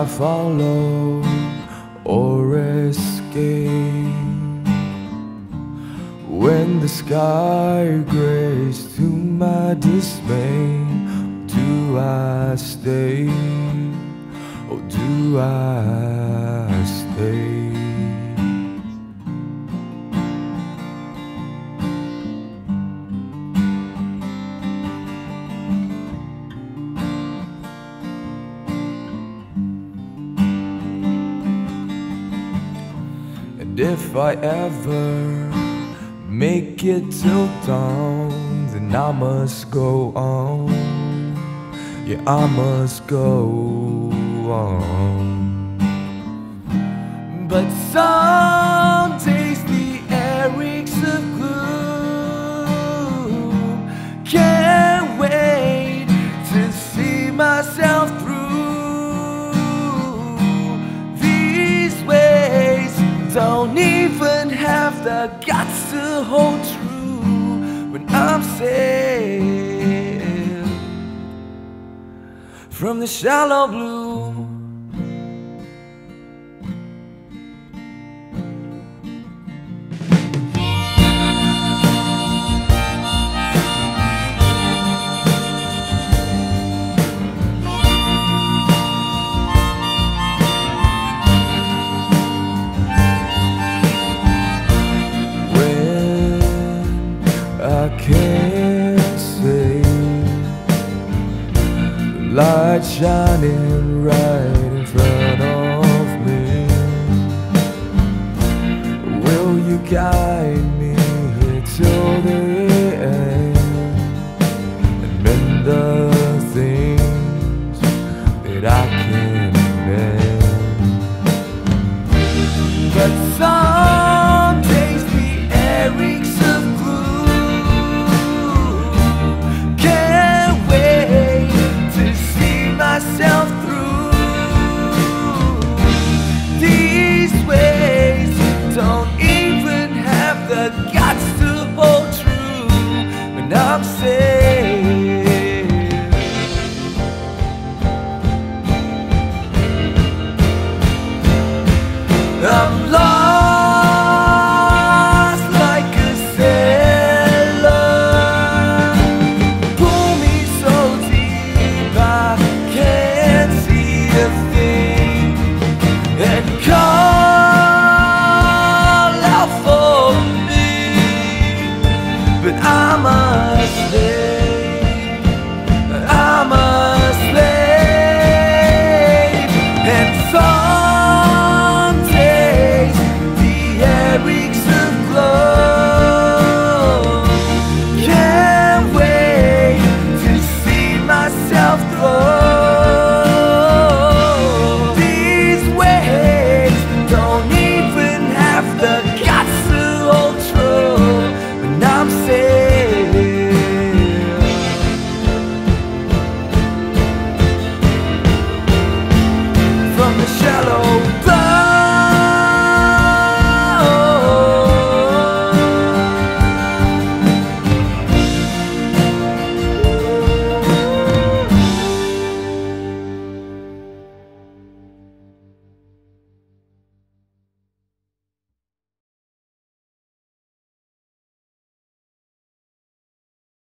follow or escape. When the sky grays to my dismay, do I stay, or do I stay? And if I ever make it till dawn, then I must go on. Yeah, I must go on. But some days the air reeks of gloom. Can't wait to see myself through. These ways don't even have the guts to hold true when I'm saved from the shallow blue. I can't say, the light shining right in front of me. Will you guide me till the end and mend the things that I can mend? But some days the air reeks of myself through. These ways don't even have the guts to hold true when I'm saved. I'm lost like a sailor. Pull me so deep I can't see a thing, and call out for me. But I'm a slave, I'm a slave. And some days the air reeks